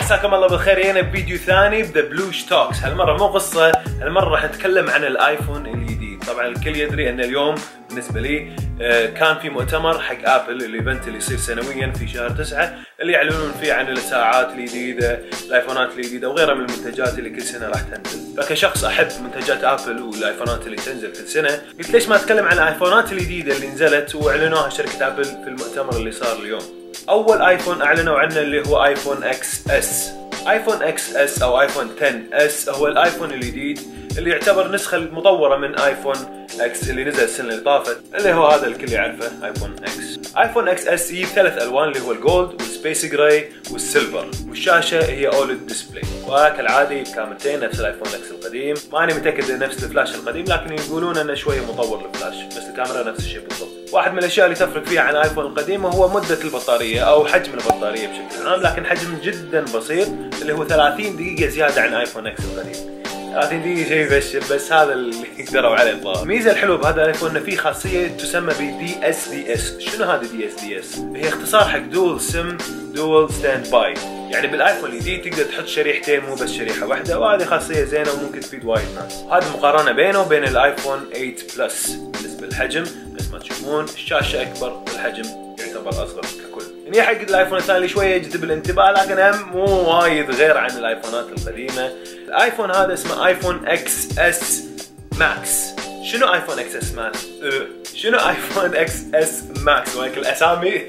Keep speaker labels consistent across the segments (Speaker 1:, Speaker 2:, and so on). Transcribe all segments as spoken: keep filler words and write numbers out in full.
Speaker 1: مساكم الله بالخير. هنا بفيديو ثاني بذا بلوش توكس. هالمره مو قصه، هالمره راح نتكلم عن الايفون الجديد. طبعا الكل يدري ان اليوم بالنسبه لي كان في مؤتمر حق ابل، الايفنت اللي يصير سنويا في شهر تسعة، اللي يعلنون فيه عن الساعات الجديده، الايفونات الجديده وغيرها من المنتجات اللي كل سنه راح تنزل. فكشخص احب منتجات ابل والايفونات اللي تنزل كل سنه، قلت ليش ما اتكلم عن الايفونات الجديدة اللي نزلت واعلنوها شركه ابل في المؤتمر اللي صار اليوم. اول ايفون اعلنوا عنه اللي هو ايفون اكس اس. ايفون اكس اس او ايفون عشرة اس هو الايفون الجديد اللي يعتبر نسخه مطوره من ايفون اكس اللي نزل السنه اللي طافت، اللي هو هذا الكل يعرفه ايفون اكس. ايفون اكس اس يجيب ثلاث الوان اللي هو الجولد والسبيس جراي والسيلفر، والشاشه هي اولد ديسبلاي، وكالعاده بكاميرتين نفس الايفون اكس القديم. ماني متاكد نفس الفلاش القديم، لكن يقولون انه شويه مطور الفلاش، بس الكاميرا نفس الشيء بالضبط. واحد من الاشياء اللي تفرق فيها عن الايفون القديم هو مده البطاريه او حجم البطاريه بشكل عام، لكن حجم جدا بسيط اللي هو ثلاثين دقيقه زياده عن ايفون اكس القديم. ثلاثين دقيقة شيء يبشر، بس هذا اللي يقدروا عليه الظاهر. الميزة الحلوة بهذا الايفون انه في خاصية تسمى ب دي اس دي اس. شنو هذا دي اس دي اس؟ هي اختصار حق دول سم دول ستاند باي، يعني بالايفون الجديد تقدر تحط شريحتين مو بس شريحة واحدة، وهذه خاصية زينة وممكن تفيد وايد ناس. هذه مقارنة بينه وبين الايفون ثمانية بلس. بالنسبة للحجم مثل ما تشوفون الشاشة اكبر والحجم يعتبر اصغر ككل. يعني حق الايفون الثاني شويه يجذب الانتباه، لكن هم مو وايد غير عن الايفونات القديمه. الايفون هذا اسمه ايفون اكس اس ماكس. شنو ايفون اكس اس ماكس؟ أه. شنو ايفون اكس اس ماكس؟ وهيك الاسامي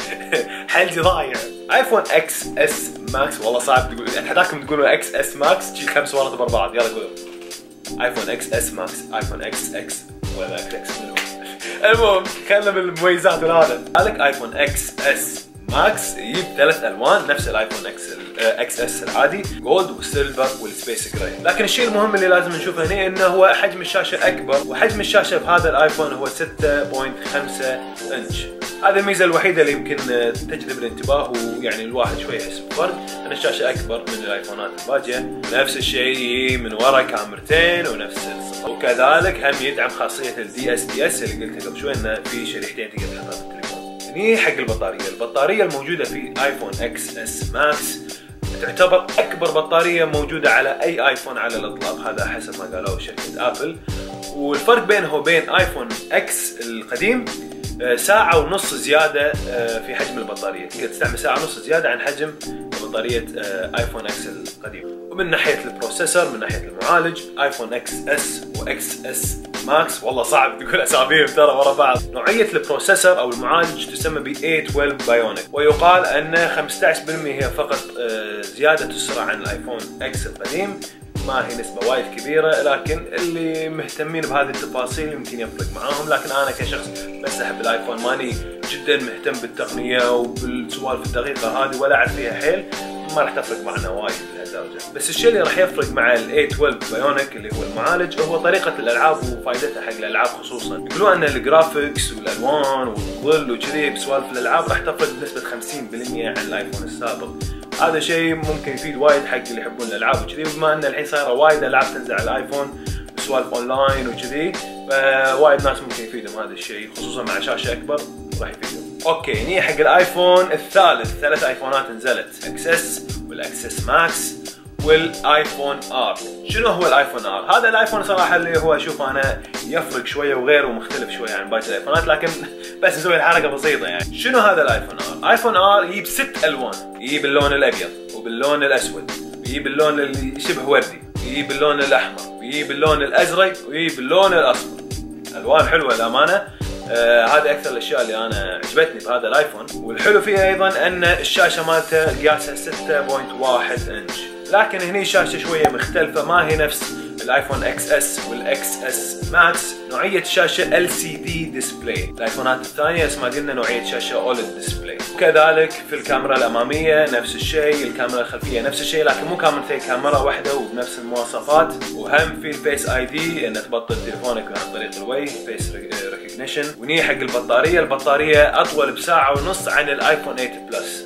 Speaker 1: حلجي ضايع. ايفون اكس اس ماكس والله صعب تقول، اتحداكم تقولون اكس اس ماكس تجي خمس مرات ورا بعض. يلا قولوا ايفون اكس اس ماكس، ايفون اكس اكس ولا اكس اكس منو. المهم خلينا بالمميزات. هذا لك ايفون اكس اس ماكس يجيب ثلاث الوان نفس الايفون اكس اكس اس العادي، جولد والسيلفر والسبيس جراي. لكن الشيء المهم اللي لازم نشوفه هنا انه هو حجم الشاشه اكبر، وحجم الشاشه بهذا الايفون هو ستة فاصلة خمسة انش. هذه الميزه الوحيده اللي يمكن تجذب الانتباه، ويعني الواحد شوي يحس بفرق ان الشاشه اكبر من الايفونات الباجيه. نفس الشيء من ورا كاميرتين ونفس الصفر، وكذلك هم يدعم خاصيه الدي اس دي اس اللي قلتها قبل شوي انه في شريحتين تقدر تحطها في التليفون. هني حق البطاريه، البطاريه الموجوده في ايفون اكس اس ماكس تعتبر اكبر بطاريه موجوده على اي ايفون على الاطلاق، هذا حسب ما قالوا شركه ابل. والفرق بينه وبين ايفون اكس القديم ساعة ونص زيادة في حجم البطارية، تقدر تستعمل ساعة ونص زيادة عن حجم بطارية ايفون اكس القديم. ومن ناحية البروسيسور، من ناحية المعالج، ايفون اكس اس واكس اس ماكس والله صعب تقول اساميهم ترى ورا بعض. نوعية البروسيسور او المعالج تسمى ب ثمانية اثنا عشر بايونيك، ويقال ان خمسة عشر بالمئة هي فقط زيادة السرعة عن الايفون اكس القديم. ما هي نسبة وايد كبيرة، لكن اللي مهتمين بهذه التفاصيل يمكن يفرق معاهم. لكن انا كشخص بس احب الايفون، ماني جدا مهتم بالتقنية وبالسوالف الدقيقة هذه ولا اعرف فيها حيل، ما راح تفرق معنا وايد بهالدرجة. بس الشيء اللي راح يفرق مع ال ثمانية اثنا عشر بايونيك اللي هو المعالج هو طريقة الالعاب وفائدتها حق الالعاب خصوصا. يقولون ان الجرافيكس والالوان والظل وكذي بسوالف الالعاب راح تفرق بنسبة خمسين بالمئة عن الايفون السابق. هذا شيء ممكن يفيد وايد حق اللي يحبون الالعاب وكذي، وبما ان الحين صايره وايد العاب تنزل على الايفون سوالف اونلاين وكذي، فوايد ناس ممكن يفيدهم هذا الشيء، خصوصا مع شاشه اكبر راح يفيدهم. اوكي هني حق الايفون الثالث، ثلاث ايفونات نزلت، اكس اس والاكس اس ماكس والايفون ار. شنو هو الايفون ار؟ هذا الايفون صراحه اللي هو اشوف انا يفرق شويه وغير ومختلف شويه عن باقي الايفونات، لكن بس نسوي الحركه بسيطه يعني. شنو هذا الايفون ار؟ ايفون ار يجيب ست الوان، يجيب اللون الابيض وباللون الاسود، ويجيب اللون اللي شبه وردي، ويجيب اللون الاحمر، ويجيب اللون الازرق، ويجيب اللون الاصفر. الوان حلوه للامانه. آه هذه اكثر الاشياء اللي انا عجبتني بهذا الايفون. والحلو فيها ايضا ان الشاشه مالته قياسها ستة فاصلة واحد انش، لكن هني شاشه شويه مختلفه، ما هي نفس الايفون اكس اس والاكس اس ماكس. نوعيه الشاشه ال سي دي ديسبلاي، الايفونات الثانيه اسمها قلنا نوعيه شاشه اولد ديسبلاي. وكذلك في الكاميرا الاماميه نفس الشيء، الكاميرا الخلفيه نفس الشيء، لكن مو كاميرتين، كاميرا واحده وبنفس المواصفات. وهم في الفيس اي دي ان تبطل تليفونك عن طريق الوجه، فيس ريكوجنيشن. وني حق البطاريه، البطاريه اطول بساعه ونص عن الايفون ثمانية بلس.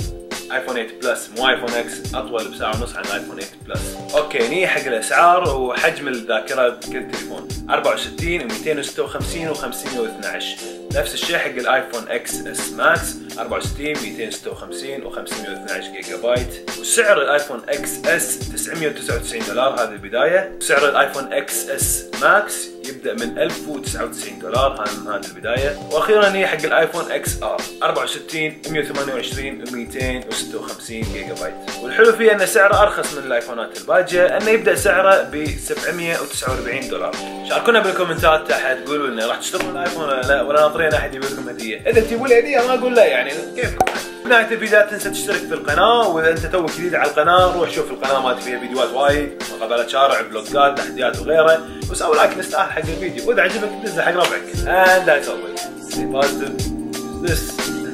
Speaker 1: ايفون ثمانية بلس مو ايفون اكس اطول بساعه ونص عن الايفون ثمانية بلس. اوكي نيجي حق الاسعار وحجم الذاكره بكل تليفون أربعة وستين ومئتين وستة وخمسين وخمسمية واثناشر. نفس الشيء حق الايفون اكس اس ماكس أربعة وستين مئتين وستة وخمسين وخمسمية واثناشر جيجا بايت. وسعر الايفون اكس اس تسعمية وتسعة وتسعين دولار هذه البدايه. وسعر الايفون اكس اس ماكس يبدا من ألف وتسعة وتسعين دولار هذه البدايه. واخيرا هي حق الايفون اكس ار أربعة وستين مئة وثمانية وعشرين ومئتين وستة وخمسين جيجا بايت. والحلو فيه ان سعره ارخص من الايفونات الباجيه، انه يبدا سعره ب سبعمية وتسعة وأربعين دولار. شاركونا بالكومنتات تحت، قولوا لنا راح تشترون الايفون ولا لا، ولا ناطرين احد يبي لكم هديه. اذا تجيبوا لي هديه ما اقول لا، يعني كيفكم. في نهايه الفيديو لا تنسى تشترك في القناه، واذا انت توك جديد على القناه روح شوف القناه مالتي فيها فيديوهات وايد، مقابلات شارع، فلوجات، تحديات وغيره، وسوي لايك نستاهل حق الفيديو، واذا عجبك نزل حق ربعك. And that's always stay positive. This